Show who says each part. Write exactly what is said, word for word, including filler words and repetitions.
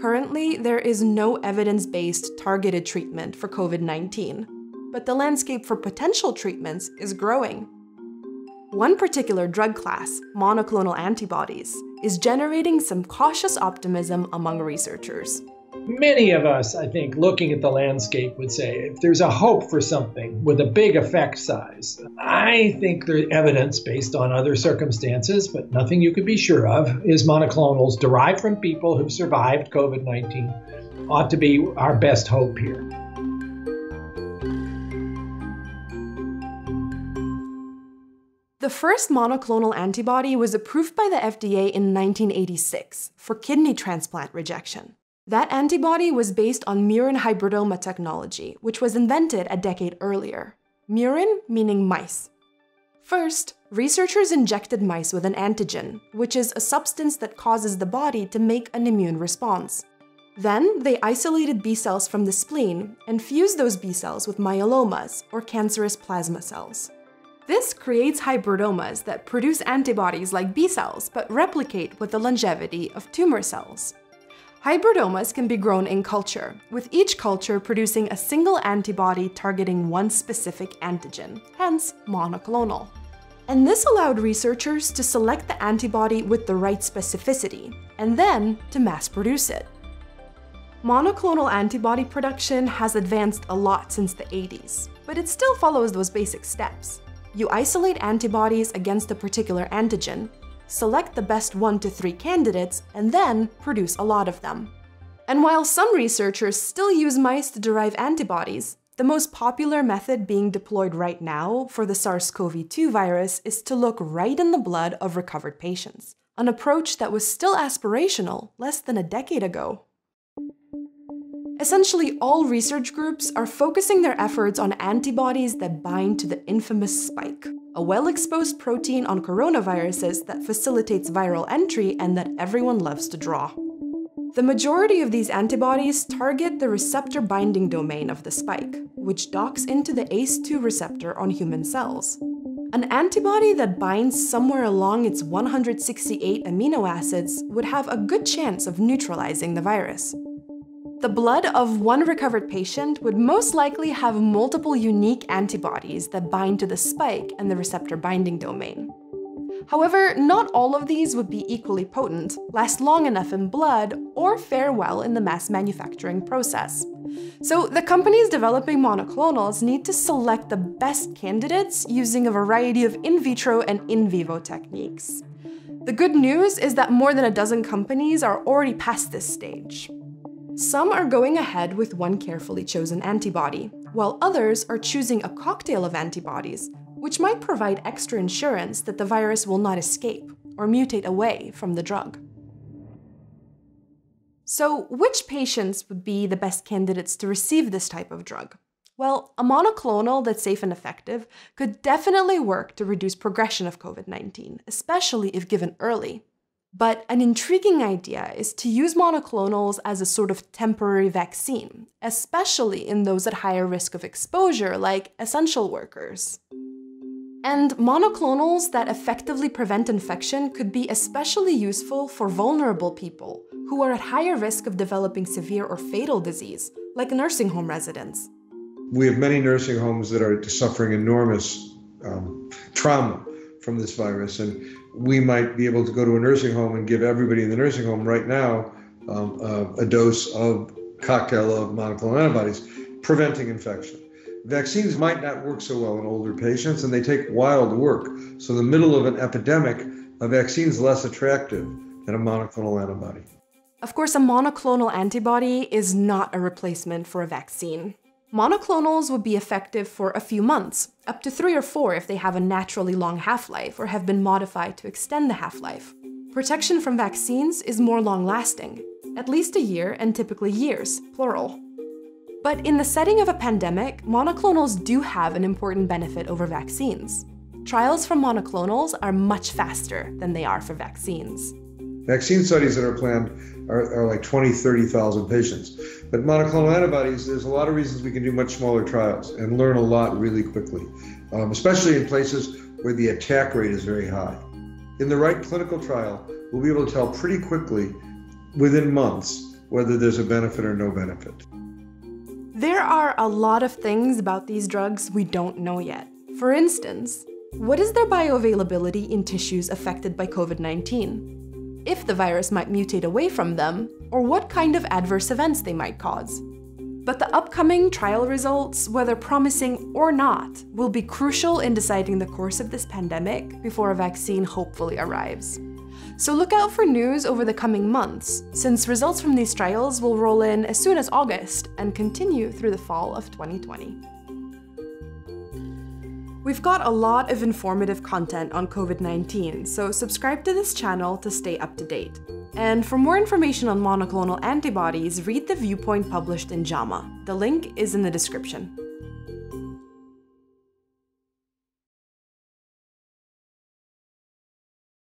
Speaker 1: Currently, there is no evidence-based targeted treatment for COVID nineteen, but the landscape for potential treatments is growing. One particular drug class, monoclonal antibodies, is generating some cautious optimism among researchers.
Speaker 2: Many of us, I think, looking at the landscape would say, if there's a hope for something with a big effect size, I think there's evidence based on other circumstances, but nothing you could be sure of, is monoclonals derived from people who've survived COVID nineteen ought to be our best hope here.
Speaker 1: The first monoclonal antibody was approved by the F D A in nineteen eighty-six for kidney transplant rejection. That antibody was based on murine hybridoma technology, which was invented a decade earlier. Murine meaning mice. First, researchers injected mice with an antigen, which is a substance that causes the body to make an immune response. Then, they isolated B cells from the spleen and fused those B cells with myelomas, or cancerous plasma cells. This creates hybridomas that produce antibodies like B cells, but replicate with the longevity of tumor cells. Hybridomas can be grown in culture, with each culture producing a single antibody targeting one specific antigen, hence monoclonal. And this allowed researchers to select the antibody with the right specificity, and then to mass produce it. Monoclonal antibody production has advanced a lot since the eighties, but it still follows those basic steps. You isolate antibodies against a particular antigen, select the best one to three candidates, and then produce a lot of them. And while some researchers still use mice to derive antibodies, the most popular method being deployed right now for the SARS CoV two virus is to look right in the blood of recovered patients, an approach that was still aspirational less than a decade ago. Essentially, all research groups are focusing their efforts on antibodies that bind to the infamous spike, a well-exposed protein on coronaviruses that facilitates viral entry and that everyone loves to draw. The majority of these antibodies target the receptor binding domain of the spike, which docks into the A C E two receptor on human cells. An antibody that binds somewhere along its one hundred sixty-eight amino acids would have a good chance of neutralizing the virus. The blood of one recovered patient would most likely have multiple unique antibodies that bind to the spike and the receptor binding domain. However, not all of these would be equally potent, last long enough in blood, or fare well in the mass manufacturing process. So the companies developing monoclonals need to select the best candidates using a variety of in vitro and in vivo techniques. The good news is that more than a dozen companies are already past this stage. Some are going ahead with one carefully chosen antibody, while others are choosing a cocktail of antibodies, which might provide extra insurance that the virus will not escape or mutate away from the drug. So, which patients would be the best candidates to receive this type of drug? Well, a monoclonal that's safe and effective could definitely work to reduce progression of COVID nineteen, especially if given early. But an intriguing idea is to use monoclonals as a sort of temporary vaccine, especially in those at higher risk of exposure, like essential workers. And monoclonals that effectively prevent infection could be especially useful for vulnerable people who are at higher risk of developing severe or fatal disease, like nursing home residents.
Speaker 3: We have many nursing homes that are suffering enormous um, trauma from this virus, and we might be able to go to a nursing home and give everybody in the nursing home right now um, uh, a dose of cocktail of monoclonal antibodies, preventing infection. Vaccines might not work so well in older patients, and they take a while to work. So in the middle of an epidemic, a vaccine is less attractive than a monoclonal antibody.
Speaker 1: Of course, a monoclonal antibody is not a replacement for a vaccine. Monoclonals would be effective for a few months, up to three or four if they have a naturally long half-life or have been modified to extend the half-life. Protection from vaccines is more long-lasting, at least a year and typically years, plural. But in the setting of a pandemic, monoclonals do have an important benefit over vaccines. Trials for monoclonals are much faster than they are for vaccines.
Speaker 3: Vaccine studies that are planned are, are like twenty, thirty thousand patients. But monoclonal antibodies, there's a lot of reasons we can do much smaller trials and learn a lot really quickly, um, especially in places where the attack rate is very high. In the right clinical trial, we'll be able to tell pretty quickly, within months, whether there's a benefit or no benefit.
Speaker 1: There are a lot of things about these drugs we don't know yet. For instance, what is their bioavailability in tissues affected by COVID nineteen? If the virus might mutate away from them, or what kind of adverse events they might cause. But the upcoming trial results, whether promising or not, will be crucial in deciding the course of this pandemic before a vaccine hopefully arrives. So look out for news over the coming months, since results from these trials will roll in as soon as August and continue through the fall of twenty twenty. We've got a lot of informative content on COVID nineteen, so subscribe to this channel to stay up to date. And for more information on monoclonal antibodies, read the viewpoint published in JAMA. The link is in the description.